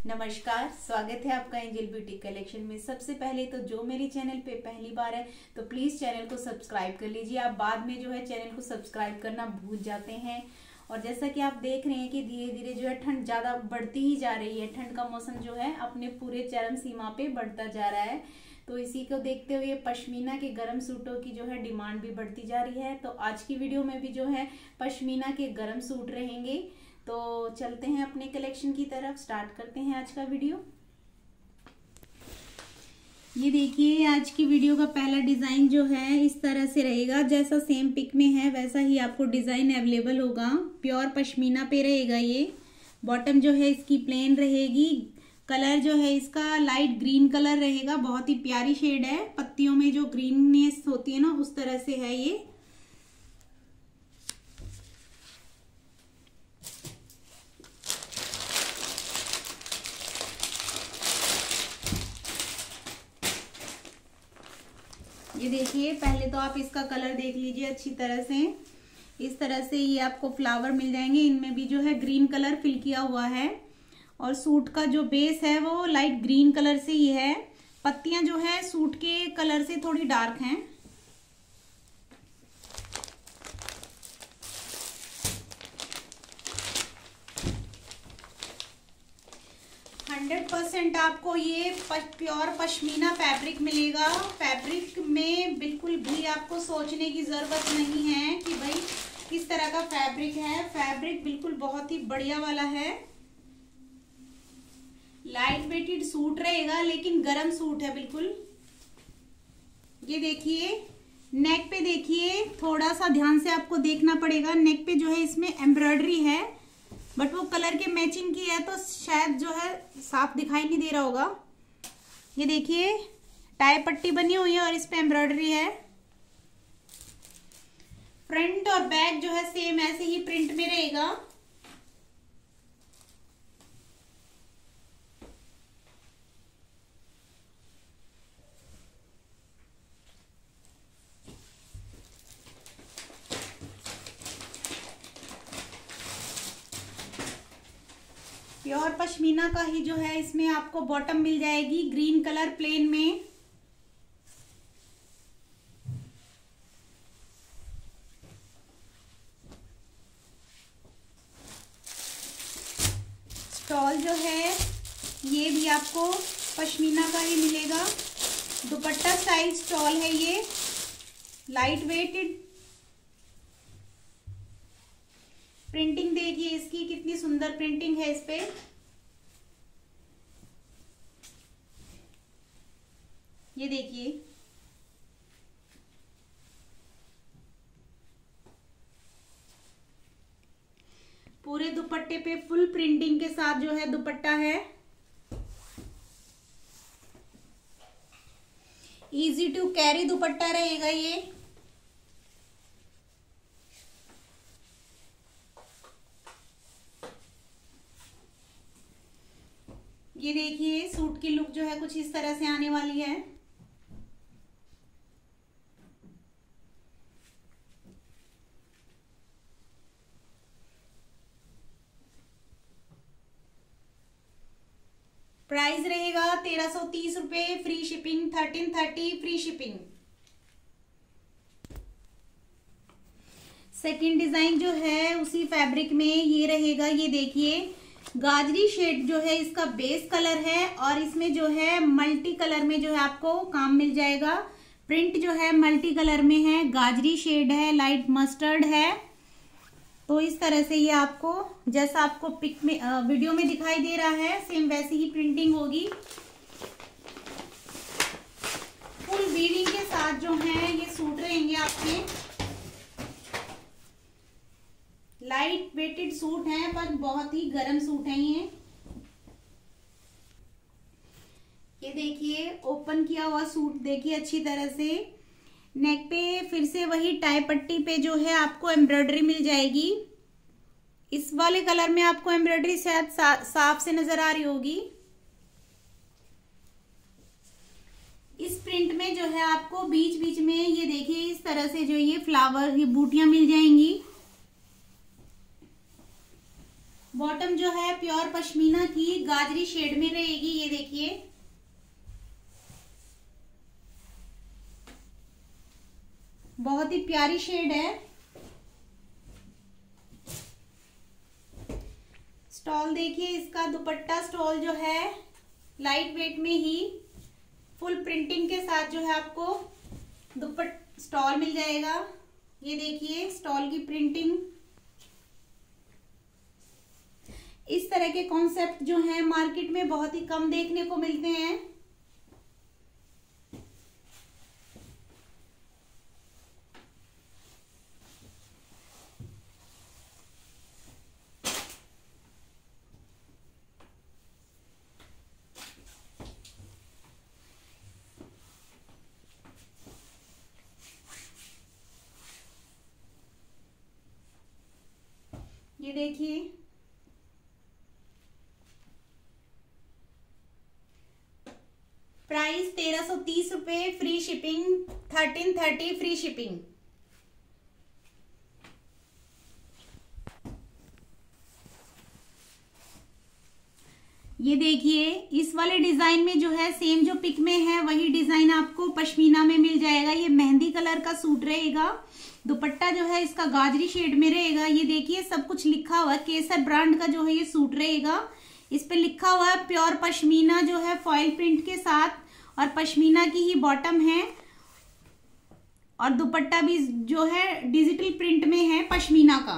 नमस्कार, स्वागत है आपका एंजल ब्यूटी कलेक्शन में। सबसे पहले तो जो मेरे चैनल पे पहली बार है तो प्लीज चैनल को सब्सक्राइब कर लीजिए। आप बाद में जो है चैनल को सब्सक्राइब करना भूल जाते हैं। और जैसा कि आप देख रहे हैं कि धीरे धीरे जो है ठंड ज्यादा बढ़ती ही जा रही है। ठंड का मौसम जो है अपने पूरे चरम सीमा पे बढ़ता जा रहा है। तो इसी को देखते हुए पश्मीना के गर्म सूटों की जो है डिमांड भी बढ़ती जा रही है। तो आज की वीडियो में भी जो है पश्मीना के गर्म सूट रहेंगे। तो चलते हैं अपने कलेक्शन की तरफ, स्टार्ट करते हैं आज का वीडियो। ये देखिए, आज की वीडियो का पहला डिजाइन जो है इस तरह से रहेगा। जैसा सेम पिक में है वैसा ही आपको डिजाइन अवेलेबल होगा। प्योर पश्मीना पे रहेगा ये। बॉटम जो है इसकी प्लेन रहेगी। कलर जो है इसका लाइट ग्रीन कलर रहेगा। बहुत ही प्यारी शेड है। पत्तियों में जो ग्रीननेस होती है ना, उस तरह से है ये। ये देखिए, पहले तो आप इसका कलर देख लीजिए अच्छी तरह से। इस तरह से ये आपको फ्लावर मिल जाएंगे। इनमें भी जो है ग्रीन कलर फिल किया हुआ है। और सूट का जो बेस है वो लाइट ग्रीन कलर से ही है। पत्तियां जो है सूट के कलर से थोड़ी डार्क हैं। %100% आपको ये प्योर पश्मीना फैब्रिक मिलेगा। फैब्रिक में बिल्कुल भी आपको सोचने की जरूरत नहीं है कि भाई किस तरह का फैब्रिक है। फैब्रिक बिल्कुल बहुत ही बढ़िया वाला है। लाइट वेटेड सूट रहेगा लेकिन गरम सूट है बिल्कुल। ये देखिए, नेक पे देखिए, थोड़ा सा ध्यान से आपको देखना पड़ेगा। नेक पे जो है इसमें एम्ब्रॉयडरी है, बट वो कलर के मैचिंग की है तो शायद जो है साफ दिखाई नहीं दे रहा होगा। ये देखिए, टाई पट्टी बनी हुई है और इस पे एम्ब्रॉयडरी है। फ्रंट और बैक जो है सेम ऐसे ही प्रिंट में रहेगा। प्योर पश्मीना का ही जो है इसमें आपको बॉटम मिल जाएगी ग्रीन कलर प्लेन में। स्टॉल जो है ये भी आपको पश्मीना का ही मिलेगा। दुपट्टा स्टाइल स्टॉल है ये, लाइट वेटेड। प्रिंटिंग देखिए इसकी, कितनी सुंदर प्रिंटिंग है इस पे। ये देखिए, पूरे दुपट्टे पे फुल प्रिंटिंग के साथ जो है दुपट्टा है। इजी टू कैरी दुपट्टा रहेगा ये। ये देखिए, सूट की लुक जो है कुछ इस तरह से आने वाली है। प्राइस रहेगा 1330 रुपए, free shipping 1330 free shipping. Second design जो है उसी फैब्रिक में ये रहेगा। ये देखिए, गाजरी शेड जो है इसका बेस कलर है और इसमें जो है मल्टी कलर में जो है आपको काम मिल जाएगा। प्रिंट जो है मल्टी कलर में है, गाजरी शेड है, लाइट मस्टर्ड है। तो इस तरह से ये आपको, जैसा आपको पिक में वीडियो में दिखाई दे रहा है, सेम वैसी ही प्रिंटिंग होगी। फुल वीविंग के साथ जो है ये सूट रहेंगे आपके। लाइट वेटेड सूट है पर बहुत ही गर्म सूट है ये। ये देखिए, ओपन किया हुआ सूट देखिए अच्छी तरह से। नेक पे फिर से वही टाई पट्टी पे जो है आपको एम्ब्रॉयडरी मिल जाएगी। इस वाले कलर में आपको एम्ब्रॉयडरी शायद साफ से नजर आ रही होगी। इस प्रिंट में जो है आपको बीच बीच में ये देखिए इस तरह से जो ये फ्लावर, ये बूटियां मिल जाएंगी। बॉटम जो है प्योर पश्मीना की गाजरी शेड में रहेगी। ये देखिए, बहुत ही प्यारी शेड है। स्टॉल देखिए इसका, दुपट्टा स्टॉल जो है लाइट वेट में ही फुल प्रिंटिंग के साथ जो है आपको स्टॉल मिल जाएगा। ये देखिए स्टॉल की प्रिंटिंग। इस तरह के कॉन्सेप्ट जो है मार्केट में बहुत ही कम देखने को मिलते हैं। ये देखिए, प्राइस 1330 रुपए, फ्री शिपिंग 1330 फ्री शिपिंग। ये देखिए इस वाले डिजाइन में जो है सेम जो पिक में है वही डिजाइन आपको पश्मीना में मिल जाएगा। ये मेहंदी कलर का सूट रहेगा। दुपट्टा जो है इसका गाजरी शेड में रहेगा। ये देखिए सब कुछ लिखा हुआ है, केसर ब्रांड का जो है ये सूट रहेगा। इस पे लिखा हुआ है प्योर पश्मीना जो है फॉइल प्रिंट के साथ, और पश्मीना की ही बॉटम है, और दुपट्टा भी जो है डिजिटल प्रिंट में है पश्मीना का।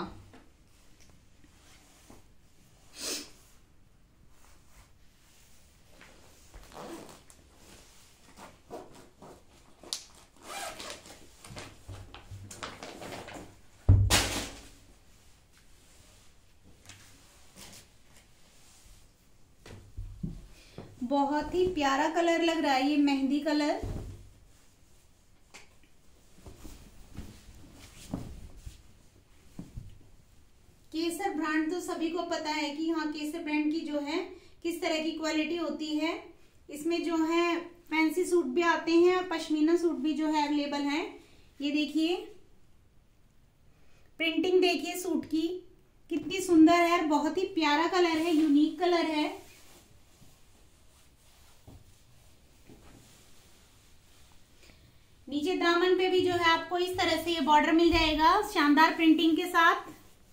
बहुत ही प्यारा कलर लग रहा है ये मेहंदी कलर। केसर ब्रांड तो सभी को पता है कि हाँ केसर ब्रांड की जो है किस तरह की क्वालिटी होती है। इसमें जो है फैंसी सूट भी आते हैं और पश्मीना सूट भी जो है अवेलेबल है। ये देखिए प्रिंटिंग देखिए सूट की कितनी सुंदर है, बहुत ही प्यारा कलर है, यूनिक कलर है। नीचे दामन पे भी जो है आपको इस तरह से ये बॉर्डर मिल जाएगा शानदार प्रिंटिंग के साथ।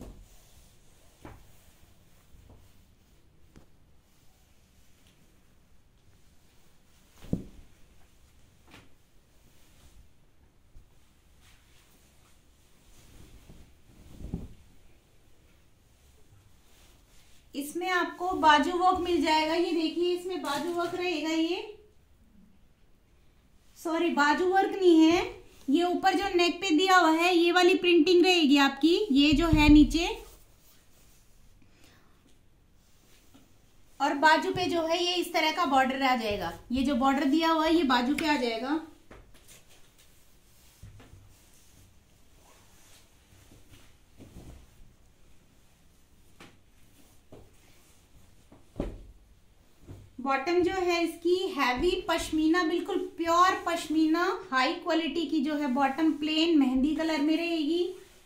इसमें आपको बाजू वर्क मिल जाएगा। ये देखिए इसमें बाजू वर्क रहेगा। ये सॉरी बाजू वर्क नहीं है, ये ऊपर जो नेक पे दिया हुआ है ये वाली प्रिंटिंग रहेगी आपकी। ये जो है नीचे, और बाजू पे जो है ये इस तरह का बॉर्डर आ जाएगा। ये जो बॉर्डर दिया हुआ है ये बाजू पे आ जाएगा। बॉटम जो है इसकी हैवी पश्मीना, बिल्कुल प्योर पश्मीना हाई क्वालिटी की जो है बॉटम प्लेन मेहंदी कलर में रहेगी।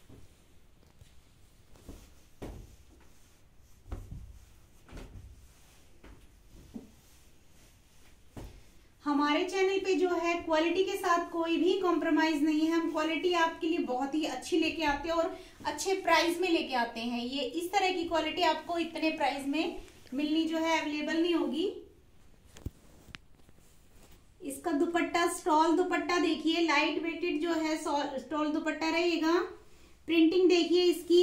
हमारे चैनल पे जो है क्वालिटी के साथ कोई भी कॉम्प्रोमाइज नहीं है। हम क्वालिटी आपके लिए बहुत ही अच्छी लेके आते हैं और अच्छे प्राइस में लेके आते हैं। ये इस तरह की क्वालिटी आपको इतने प्राइस में मिलनी जो है अवेलेबल नहीं होगी। इसका दुपट्टा स्टॉल दुपट्टा देखिए, लाइट वेटेड जो है स्टॉल दुपट्टा रहेगा। प्रिंटिंग देखिए इसकी,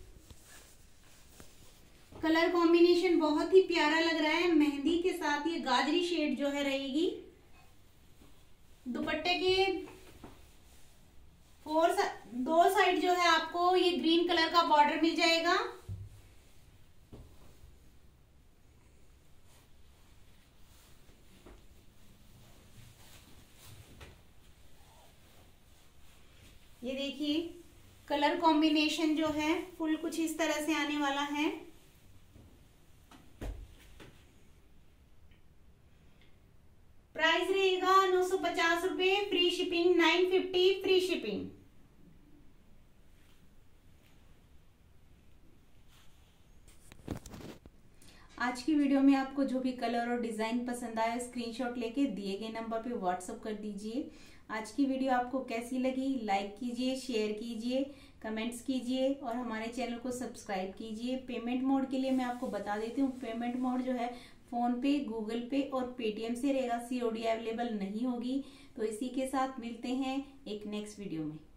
कलर कॉम्बिनेशन बहुत ही प्यारा लग रहा है। मेहंदी के साथ ये गाजरी शेड जो है रहेगी। दुपट्टे के दो साइड जो है आपको ये ग्रीन कलर का बॉर्डर मिल जाएगा। ये देखिए कलर कॉम्बिनेशन जो है फुल कुछ इस तरह से आने वाला है। प्राइस रहेगा 950 रुपए, फ्री शिपिंग 950 फ्री शिपिंग। आज की वीडियो में आपको जो भी कलर और डिजाइन पसंद आया स्क्रीनशॉट लेके दिए गए नंबर पे व्हाट्सअप कर दीजिए। आज की वीडियो आपको कैसी लगी लाइक कीजिए, शेयर कीजिए, कमेंट्स कीजिए और हमारे चैनल को सब्सक्राइब कीजिए। पेमेंट मोड के लिए मैं आपको बता देती हूँ, पेमेंट मोड जो है फोन पे, गूगल पे और पेटीएम से रहेगा, सीओडी अवेलेबल नहीं होगी। तो इसी के साथ मिलते हैं एक नेक्स्ट वीडियो में।